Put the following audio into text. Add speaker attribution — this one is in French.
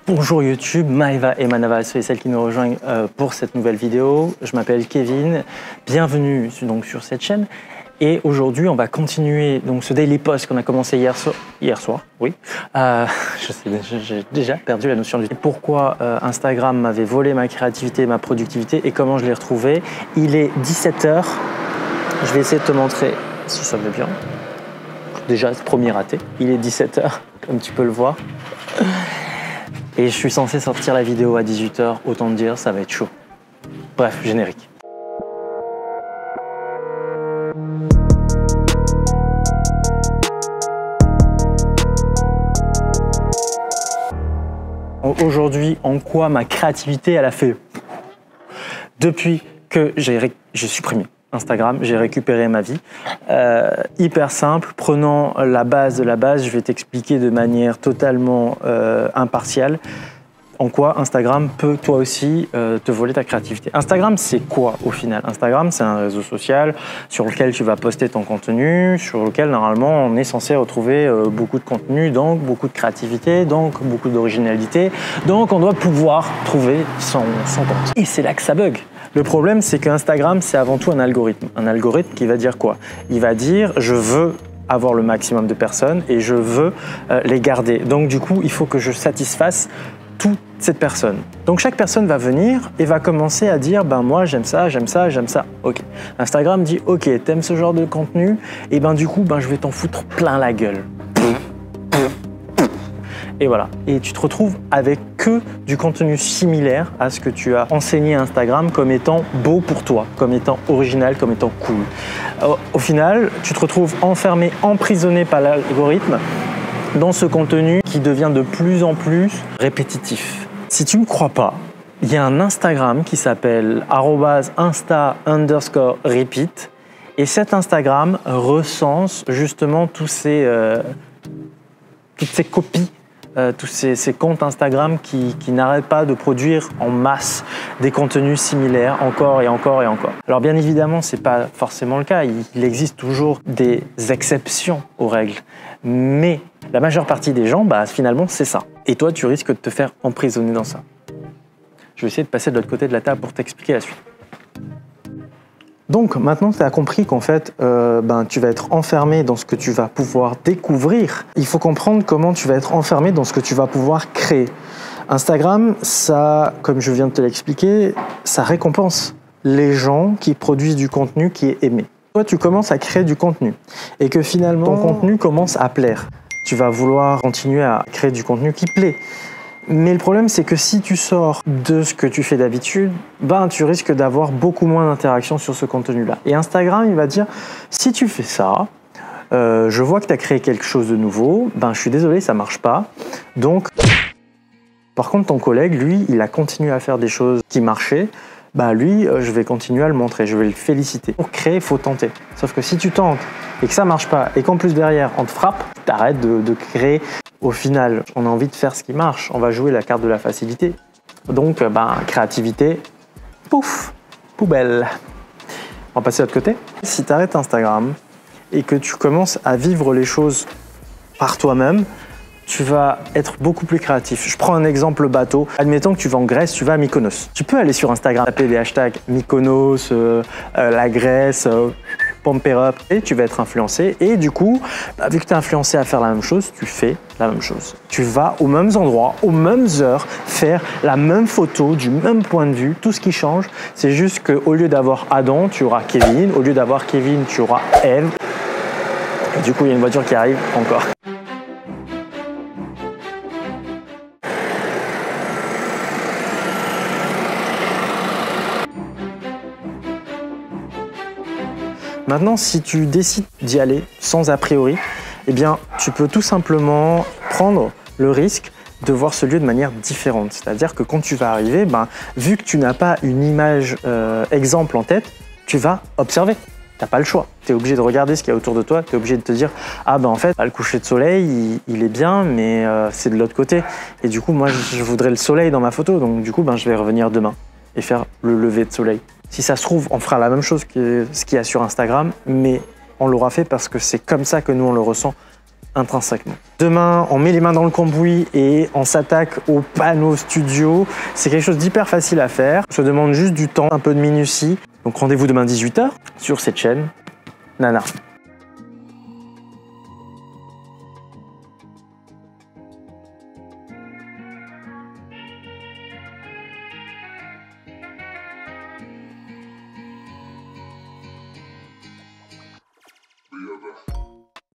Speaker 1: Bonjour YouTube, Maeva et Manava, ceux et celles qui nous rejoignent pour cette nouvelle vidéo. Je m'appelle Kevin, bienvenue donc sur cette chaîne. Et aujourd'hui, on va continuer donc ce daily post qu'on a commencé hier soir. Oui. J'ai déjà perdu la notion du temps. Pourquoi Instagram m'avait volé ma créativité, ma productivité et comment je l'ai retrouvé. Il est 17 h. Je vais essayer de te montrer si ça va bien. Déjà, ce premier raté. Il est 17 h, comme tu peux le voir. Et je suis censé sortir la vidéo à 18 h, autant te dire, ça va être chaud. Bref, générique. Aujourd'hui, en quoi ma créativité, elle a fait depuis que j'ai supprimé Instagram, j'ai récupéré ma vie. Hyper simple, prenant la base de la base, je vais t'expliquer de manière totalement impartiale en quoi Instagram peut toi aussi te voler ta créativité. Instagram, c'est quoi au final? Instagram, c'est un réseau social sur lequel tu vas poster ton contenu, sur lequel normalement on est censé retrouver beaucoup de contenu, donc beaucoup de créativité, donc beaucoup d'originalité, donc on doit pouvoir trouver son compte. Et c'est là que ça bug. Le problème, c'est qu'Instagram, c'est avant tout un algorithme. Un algorithme qui va dire quoi? Il va dire « je veux avoir le maximum de personnes et je veux les garder ». Donc du coup, il faut que je satisfasse toute cette personne. Donc chaque personne va venir et va commencer à dire « ben moi, j'aime ça, j'aime ça, j'aime ça ». Ok. Instagram dit « ok, t'aimes ce genre de contenu et ben du coup, ben, je vais t'en foutre plein la gueule ». Et voilà. Et tu te retrouves avec que du contenu similaire à ce que tu as enseigné à Instagram comme étant beau pour toi, comme étant original, comme étant cool. Au final, tu te retrouves enfermé, emprisonné par l'algorithme dans ce contenu qui devient de plus en plus répétitif. Si tu ne me crois pas, il y a un Instagram qui s'appelle @insta_repeat et cet Instagram recense justement toutes ces copies, tous ces comptes Instagram qui n'arrêtent pas de produire en masse des contenus similaires encore et encore et encore. Alors bien évidemment, ce n'est pas forcément le cas. Il existe toujours des exceptions aux règles. Mais la majeure partie des gens, bah, finalement, c'est ça. Et toi, tu risques de te faire emprisonner dans ça. Je vais essayer de passer de l'autre côté de la table pour t'expliquer la suite. Donc maintenant tu as compris qu'en fait tu vas être enfermé dans ce que tu vas pouvoir découvrir. Il faut comprendre comment tu vas être enfermé dans ce que tu vas pouvoir créer. Instagram, ça, comme je viens de te l'expliquer, ça récompense les gens qui produisent du contenu qui est aimé. Toi tu commences à créer du contenu et que finalement ton contenu commence à plaire. Tu vas vouloir continuer à créer du contenu qui plaît. Mais le problème, c'est que si tu sors de ce que tu fais d'habitude, tu risques d'avoir beaucoup moins d'interactions sur ce contenu-là. Et Instagram, il va dire, si tu fais ça, je vois que tu as créé quelque chose de nouveau, je suis désolé, ça marche pas. Donc, par contre, ton collègue, lui, il a continué à faire des choses qui marchaient. Lui, je vais continuer à le montrer, je vais le féliciter. Pour créer, il faut tenter. Sauf que si tu tentes et que ça marche pas, et qu'en plus derrière, on te frappe, t'arrêtes de créer. Au final, on a envie de faire ce qui marche. On va jouer la carte de la facilité. Donc, créativité, pouf, poubelle. On va passer de l'autre côté. Si tu arrêtes Instagram et que tu commences à vivre les choses par toi-même, tu vas être beaucoup plus créatif. Je prends un exemple bateau. Admettons que tu vas en Grèce, tu vas à Mykonos. Tu peux aller sur Instagram, taper les hashtags Mykonos, la Grèce, Pump It Up, et tu vas être influencé. Et du coup, vu que tu es influencé à faire la même chose, tu fais la même chose. Tu vas aux mêmes endroits, aux mêmes heures, faire la même photo, du même point de vue. Tout ce qui change, c'est juste qu'au lieu d'avoir Adam, tu auras Kevin. Au lieu d'avoir Kevin, tu auras Eve. Et du coup, il y a une voiture qui arrive encore. Maintenant, si tu décides d'y aller sans a priori, tu peux tout simplement prendre le risque de voir ce lieu de manière différente. C'est-à-dire que quand tu vas arriver, vu que tu n'as pas une image exemple en tête, tu vas observer. Tu n'as pas le choix. Tu es obligé de regarder ce qu'il y a autour de toi. Tu es obligé de te dire « Ah en fait, le coucher de soleil, il est bien, mais c'est de l'autre côté. Et du coup, moi, je voudrais le soleil dans ma photo. Donc du coup, je vais revenir demain et faire le lever de soleil. » Si ça se trouve, on fera la même chose que ce qu'il y a sur Instagram, mais on l'aura fait parce que c'est comme ça que nous, on le ressent intrinsèquement. Demain, on met les mains dans le cambouis et on s'attaque au panneau studio. C'est quelque chose d'hyper facile à faire. Ça demande juste du temps, un peu de minutie. Donc rendez-vous demain 18 h sur cette chaîne. Nana.